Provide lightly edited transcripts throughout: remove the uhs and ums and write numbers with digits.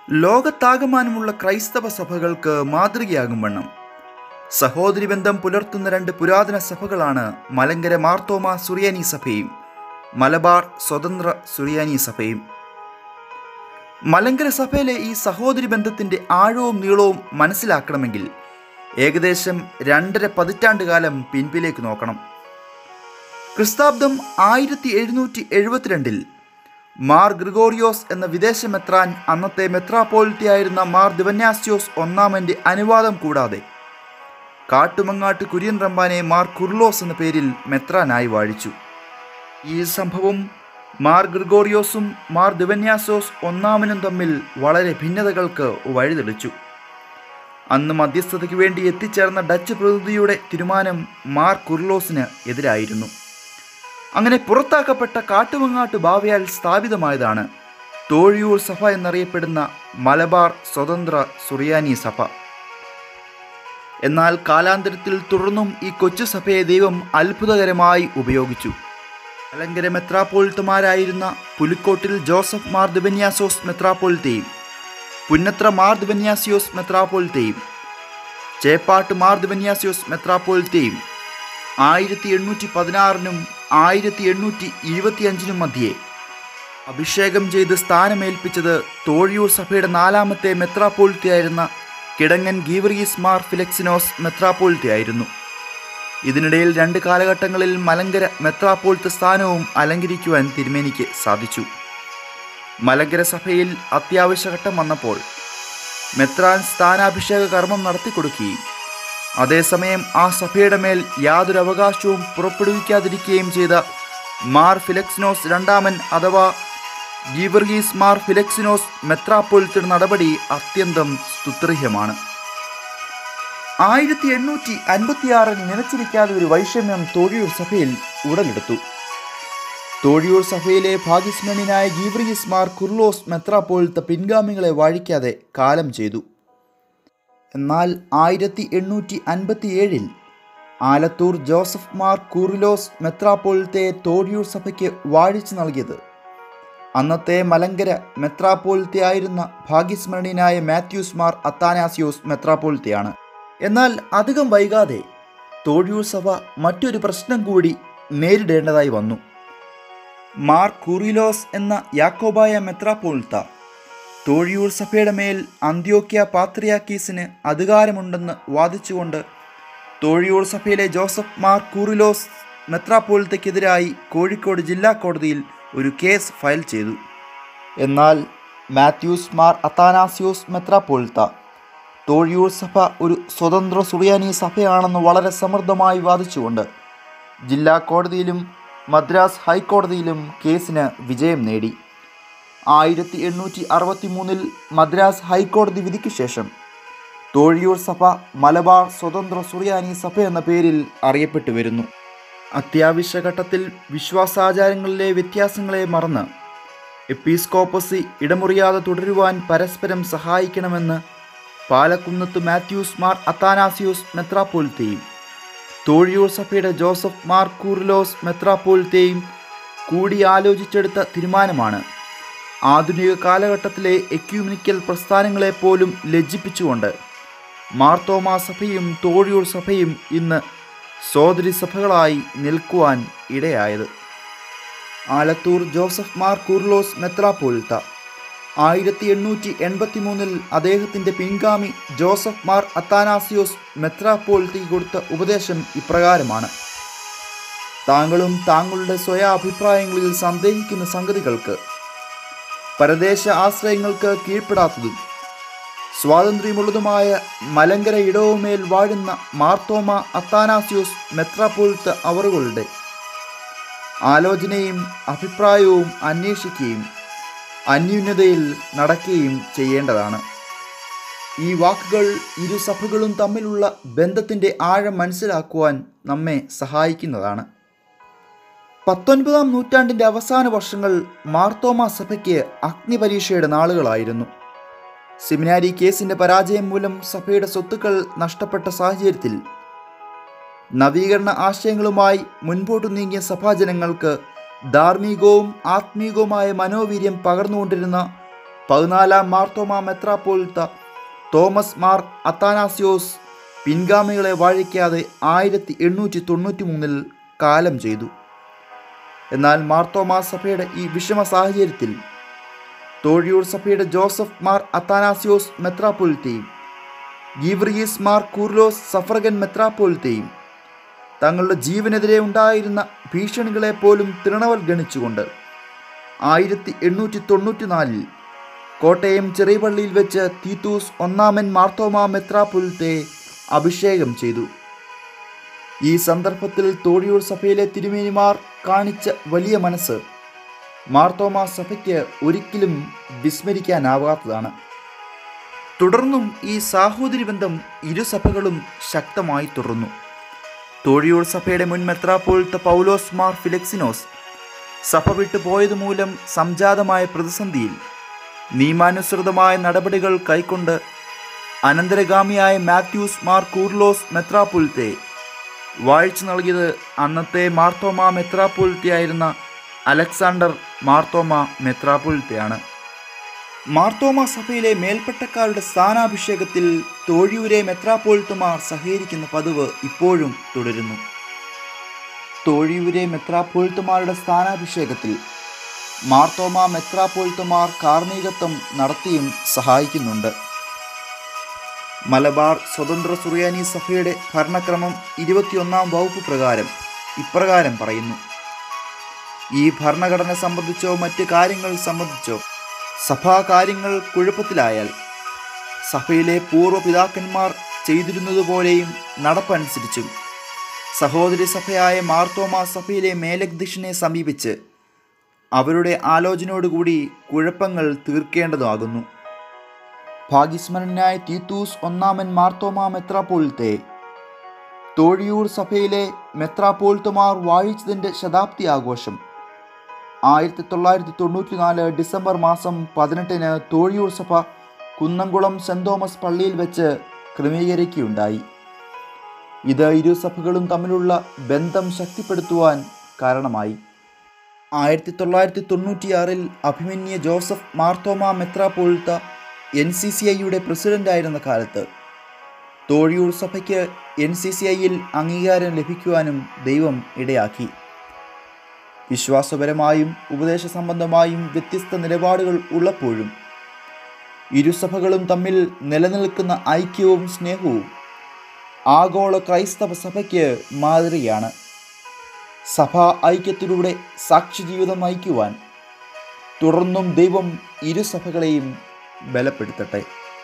ലോകത്താകമാനമുള്ള ക്രൈസ്തവ സഭകൾക്ക് മാതൃകയാകും വണ്ണം സഹോദരി ബന്ധം പുലർത്തുന്ന രണ്ട് പുരാതന സഭകളാണ് മലങ്കര മാർത്തോമ സുറിയാനി സഭയും മലബാർ സ്വതന്ത്ര സുറിയാനി സഭയും. മലങ്കര സഭയിലെ ഈ സഹോദരി ബന്ധത്തിൻ്റെ ആഴവും നീളവും മനസ്സിലാക്കണമെങ്കിൽ ഏകദേശം 2.5 പതിറ്റാണ്ടുകാലം പിൻപിലേക്ക് നോക്കണം. ക്രിസ്താബ്ദം 1772 മാർ ഗ്രിഗോറിയോസ് എന്ന വിദേശ മെത്രാൻ അന്നത്തെ മെത്രാപ്പോലിത്തയായിരുന്ന മാർ ദിവന്യാസ്യോസ് ഒന്നാമൻ്റെ അനുവാദം കൂടാതെ കാട്ടുമങ്ങാട്ട് കുര്യൻ റമ്പാനെ മാർ കുർലോസ് എന്ന പേരിൽ മെത്രാനായി വാഴിച്ചു. ഈ സംഭവം മാർ ഗ്രിഗോറിയോസും മാർ ദിവന്യാസോസ് ഒന്നാമനും തമ്മിൽ വളരെ ഭിന്നതകൾക്ക് വഴിതെളിച്ചു. അന്ന് മധ്യസ്ഥതയ്ക്ക് വേണ്ടി എത്തിച്ചേർന്ന ഡച്ച് പ്രതിനിധിയുടെ തീരുമാനം മാർ കുർലോസിന് എതിരായിരുന്നു. അങ്ങനെ പുറത്താക്കപ്പെട്ട കാട്ടുമങ്ങാട്ട് ബാവയാൽ സ്ഥാപിതമായതാണ് തോഴിയൂർ സഭ എന്നറിയപ്പെടുന്ന മലബാർ സ്വതന്ത്ര സുറിയാനി സഭ. എന്നാൽ കാലാന്തരത്തിൽ തുടർന്നും ഈ കൊച്ചു സഭയെ ദൈവം അത്ഭുതകരമായി ഉപയോഗിച്ചു. മലങ്കര മെത്രാപ്പോലിത്തമാരായിരുന്ന പുലിക്കോട്ടിൽ ജോസഫ് മാർ ദിവന്യാസോസ് മെത്രാപ്പോലിത്തയും പുന്നത്ര മാർ ദിവന്യാസിയോസ് മെത്രാപ്പോലിത്തയും ചേപ്പാട്ട് മാർ ദിവന്യാസിയോസ് മെത്രാപ്പോലിത്തയും 1816 1825 മധ്യേ അഭിഷേകം ചെയ്ത് സ്ഥാനമേൽപ്പിച്ചത് തോഴിയൂർ സഭയുടെ 4ാമത്തെ മെത്രാപ്പോലിത്തയായിരുന്ന കിടങ്ങൻ ഗീവർഗീസ് മാർ ഫിലക്സിനോസ് മെത്രാപ്പോലിത്തയായിരുന്നു. ഇതിനിടയിൽ 2 കാലഘട്ടങ്ങളിൽ മലങ്കര മെത്രാപ്പോലിത്ത സ്ഥാനവും അലങ്കരിക്കുവാൻ തിരുമേനിക്ക് സാധിച്ചു. മലങ്കര സഭയിൽ അത്യാവശ്യഘട്ടം വന്നപ്പോൾ മെത്രാൻ സ്ഥാനാഭിഷേക കർമ്മം നടത്തിക്കൊടുക്കുകയും അതേസമയം ആ സഭയുടെ മേൽ യാതൊരു അവകാശവും പുറപ്പെടുവിക്കാതിരിക്കുകയും ചെയ്ത മാർ ഫിലക്സിനോസ് രണ്ടാമൻ അഥവാ ഗീവർഗീസ് മാർ ഫിലക്സിനോസ് മെത്രാപ്പോലിത്തയുടെ നടപടി അത്യന്തം സ്തുത്യർഹമാണ്. 1856 നിലച്ചിരിക്കാതെ ഒരു വൈഷമ്യം തോഴിയൂർ സഭയിൽ ഉടലെടുത്തു. തോഴിയൂർ സഭയിലെ ഭാഗ്യസ്മരണീയനായ ഗീവർഗീസ് മാർ കുർലോസ് മെത്രാപ്പോലിത്ത പിൻഗാമികളെ വാഴിക്കാതെ കാലം ചെയ്തു. എന്നാൽ 1857 ആലത്തൂർ ജോസഫ് മാർ കുർലോസ് മെത്രാപ്പോലിത്തയെ തോഴിയൂർ സഭയ്ക്ക് വാഴിച്ചു നൽകിയത് അന്നത്തെ മലങ്കര മെത്രാപ്പോലിത്തയായിരുന്ന ഭാഗ്യസ്മരണീയനായ മാത്യൂസ് മാർ അത്താനാസിയോസ് മെത്രാപ്പോലിത്തയാണ്. എന്നാൽ അധികം വൈകാതെ തോഴിയൂർ സഭ മറ്റൊരു പ്രശ്നം കൂടി നേരിടേണ്ടതായി വന്നു. മാർ കുറിലോസ് എന്ന യാക്കോബായ മെത്രാപ്പോലിത്ത തോഴിയൂർ സഭയുടെ മേൽ അന്ത്യോക്യ പാത്രിയാക്കീസിന് അധികാരമുണ്ടെന്ന് വാദിച്ചുകൊണ്ട് തോഴിയൂർ സഭയിലെ ജോസഫ് മാർ കുറിലോസ് മെത്രാപ്പോലിത്തയ്ക്കെതിരായി കോഴിക്കോട് ജില്ലാ കോടതിയിൽ ഒരു കേസ് ഫയൽ ചെയ്തു. എന്നാൽ മാത്യൂസ് മാർ അത്താനാസിയോസ് മെത്രാപ്പോലിത്ത തോഴിയൂർ സഭ ഒരു സ്വതന്ത്ര സുറിയാനി സഭയാണെന്ന് വളരെ സമൃദ്ധമായി വാദിച്ചുകൊണ്ട് ജില്ലാ കോടതിയിലും മദ്രാസ് ഹൈക്കോടതിയിലും കേസിന് വിജയം നേടി. 1863 മദ്രാസ് ഹൈക്കോടതി വിധിക്ക് ശേഷം തോഴിയൂർ സഭ മലബാർ സ്വതന്ത്ര സുറിയാനി സഭ എന്ന പേരിൽ അറിയപ്പെട്ടു വരുന്നു. അത്യാവശ്യ ഘട്ടത്തിൽ വിശ്വാസാചാരങ്ങളിലെ വ്യത്യാസങ്ങളെ മറന്ന് എപ്പിസ്കോപ്പസി ഇടമുറിയാതെ തുടരുവാൻ പരസ്പരം സഹായിക്കണമെന്ന് പാലക്കുന്നത്ത് മാത്യൂസ് മാർ അത്താനാസിയോസ് മെത്രാപ്പോലിത്തയും തോഴിയൂർ സഭയുടെ ജോസഫ് മാർ കുർലോസ് മെത്രാപ്പോലിത്തയും കൂടി ആലോചിച്ചെടുത്ത തീരുമാനമാണ് ആധുനിക കാലഘട്ടത്തിലെ എക്യൂമെനിക്കൽ പ്രസ്ഥാനങ്ങളെപ്പോലും ലജ്ജിപ്പിച്ചുകൊണ്ട് മാർത്തോമാ സഭയും തോഴിയൂർ സഭയും ഇന്ന് സോദരി സഭകളായി നിൽക്കുവാൻ ഇടയായത്. ആലത്തൂർ ജോസഫ് മാർ കുർലോസ് മെത്രാപ്പോലിത്ത 1883 അദ്ദേഹത്തിൻ്റെ പിൻഗാമി ജോസഫ് മാർ അത്താനാസിയോസ് മെത്രാപ്പോലിത്തയ്ക്ക് കൊടുത്ത ഉപദേശം ഇപ്രകാരമാണ്: താങ്കളും താങ്കളുടെ സ്വയാഭിപ്രായങ്ങളിൽ സന്ദേഹിക്കുന്ന സംഗതികൾക്ക് പരദേശ ആശ്രയങ്ങൾക്ക് കീഴ്പ്പെടാത്തതും സ്വാതന്ത്ര്യമുള്ളതുമായ മലങ്കര ഇടവുമേൽ വാഴുന്ന മാർത്തോമ അത്താനാസിയോസ് മെത്രാപ്പോലിത്ത അവറുകളുടെ ആലോചനയും അഭിപ്രായവും അന്വേഷിക്കുകയും അന്യൂന്യതയിൽ നടക്കുകയും ചെയ്യേണ്ടതാണ്. ഈ വാക്കുകൾ ഇരു സഭകളും തമ്മിലുള്ള ബന്ധത്തിൻ്റെ ആഴം മനസ്സിലാക്കുവാൻ നമ്മെ സഹായിക്കുന്നതാണ്. 19ാം നൂറ്റാണ്ടിൻ്റെ അവസാന വർഷങ്ങൾ മാർത്തോമ സഭയ്ക്ക് അഗ്നിപരീക്ഷയുടെ നാളുകളായിരുന്നു. സെമിനാരി കേസിൻ്റെ പരാജയം മൂലം സഭയുടെ സ്വത്തുക്കൾ നഷ്ടപ്പെട്ട സാഹചര്യത്തിൽ നവീകരണ ആശയങ്ങളുമായി മുൻപോട്ടു നീങ്ങിയ സഭാജനങ്ങൾക്ക് ധാർമ്മികവും ആത്മീകവുമായ മനോവീര്യം പകർന്നുകൊണ്ടിരുന്ന 14-ാം മാർത്തോമാ മെത്രാപ്പോലിത്ത തോമസ് മാർ അത്താനാസ്യോസ് പിൻഗാമികളെ വാഴിക്കാതെ 1893 കാലം ചെയ്തു. എന്നാൽ മാർത്തോമാ സഭയുടെ ഈ വിഷമ സാഹചര്യത്തിൽ തോഴിയൂർ സഭയുടെ ജോസഫ് മാർ അത്താനാസ്യോസ് മെത്രാപ്പോലിത്തയും ഗീവറിയീസ് മാർ കൂർലോസ് സഫ്രഗൻ മെത്രാപ്പോലിത്തയും തങ്ങളുടെ ജീവനെതിരെ ഉണ്ടായിരുന്ന ഭീഷണികളെ പോലും തൃണവൽഗണിച്ചുകൊണ്ട് 1894 കോട്ടയം ചെറിയപള്ളിയിൽ വെച്ച് തീത്തൂസ് ഒന്നാമൻ മാർത്തോമാ മെത്രാപ്പോലിത്തയെ അഭിഷേകം ചെയ്തു. ഈ സന്ദർഭത്തിൽ തോഴിയൂർ സഭയിലെ തിരുമേനിമാർ കാണിച്ച വലിയ മനസ്സ് മാർത്തോമാ സഭയ്ക്ക് ഒരിക്കലും വിസ്മരിക്കാനാവാത്തതാണ്. തുടർന്നും ഈ സാഹോദര്യ ബന്ധം ഇരുസഭകളും ശക്തമായി തുടർന്നു. തോഴിയൂർ സഭയുടെ മുൻ മെത്രാപ്പോലിത്ത പൗലോസ് മാർ ഫിലിക്സിനോസ് സഭ വിട്ടു പോയതുമൂലം സംജാതമായ പ്രതിസന്ധിയിൽ നിയമാനുസൃതമായ നടപടികൾ കൈക്കൊണ്ട് അനന്തരഗാമിയായ മാത്യൂസ് മാർ കൂർലോസ് മെത്രാപ്പോലിത്തയെ വാഴിച്ചു നൽകിയത് അന്നത്തെ മാർത്തോമാ മെത്രാപ്പോലിത്തയായിരുന്ന അലക്സാണ്ടർ മാർത്തോമാ മെത്രാപ്പോലിത്തയാണ്. മാർത്തോമാ സഭയിലെ മേൽപ്പട്ടക്കാരുടെ സ്ഥാനാഭിഷേകത്തിൽ തോഴിയൂരെ മെത്രാപ്പോലിത്തമാർ സഹകരിക്കുന്ന പതിവ് ഇപ്പോഴും തുടരുന്നു. തോഴിയൂരെ മെത്രാപ്പോലിത്തമാരുടെ സ്ഥാനാഭിഷേകത്തിൽ മാർത്തോമാ മെത്രാപ്പോലിത്തമാർ കാർമ്മികത്വം നടത്തിയും സഹായിക്കുന്നുണ്ട്. മലബാർ സ്വതന്ത്ര സുറിയാനി സഭയുടെ ഭരണക്രമം 21-ാം വകുപ്പ് പ്രകാരം ഇപ്രകാരം പറയുന്നു: ഈ ഭരണഘടന സംബന്ധിച്ചോ മറ്റ് കാര്യങ്ങൾ സംബന്ധിച്ചോ സഭാകാര്യങ്ങൾ കുഴപ്പത്തിലായാൽ സഭയിലെ പൂർവ്വപിതാക്കന്മാർ ചെയ്തിരുന്നതുപോലെയും നടപ്പനുസരിച്ചും സഹോദരി സഭയായ മാർത്തോമാ സഭയിലെ മേലധ്യക്ഷനെ സമീപിച്ച് അവരുടെ ആലോചനയോടുകൂടി കുഴപ്പങ്ങൾ തീർക്കേണ്ടതാകുന്നു. ഭാഗ്യസ്മരണനായ തീത്തൂസ് ഒന്നാമൻ മാർത്തോമാ മെത്രാപ്പോലിത്തയെ തോഴിയൂർ സഭയിലെ മെത്രാപ്പോലിത്തമാർ വാഴിച്ചതിൻ്റെ ശതാബ്ദി ആഘോഷം 1994 ഡിസംബർ മാസം 18 തോഴിയൂർ സഭ കുന്നംകുളം സെൻറ് തോമസ് പള്ളിയിൽ വെച്ച് ക്രമീകരിക്കുകയുണ്ടായി. ഇത് ഇരു സഭകളും തമ്മിലുള്ള ബന്ധം ശക്തിപ്പെടുത്തുവാൻ കാരണമായി. 1996 അഭിമന്യ ജോസഫ് മാർത്തോമാ മെത്രാപ്പോലിത്ത NCCIയുടെ പ്രസിഡൻ്റായിരുന്ന കാലത്ത് തോഴിയൂർ സഭയ്ക്ക് NCCIയിൽ അംഗീകാരം ലഭിക്കുവാനും ദൈവം ഇടയാക്കി. വിശ്വാസപരമായും ഉപദേശ സംബന്ധമായും വ്യത്യസ്ത നിലപാടുകൾ ഉള്ളപ്പോഴും ഇരുസഭകളും തമ്മിൽ നിലനിൽക്കുന്ന ഐക്യവും സ്നേഹവും ആഗോള ക്രൈസ്തവ സഭയ്ക്ക് മാതൃകയാണ്. സഭാ ഐക്യത്തിലൂടെ സാക്ഷ്യജീവിതം നയിക്കുവാൻ തുടർന്നും ദൈവം ഇരുസഭകളെയും ബലപ്പെടുത്തട്ടെ.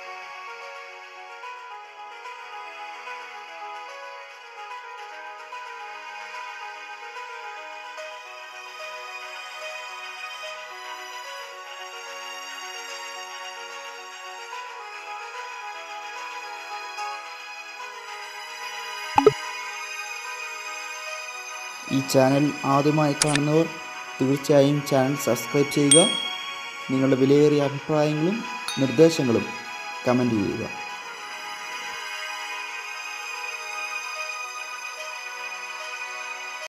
ഈ ചാനൽ ആദ്യമായി കാണുന്നവർ തീർച്ചയായും ചാനൽ സബ്സ്ക്രൈബ് ചെയ്യുക. നിങ്ങളുടെ വിലയേറിയ അഭിപ്രായങ്ങളും നിർദ്ദേശങ്ങളും കമൻറ്റ് ചെയ്യുക.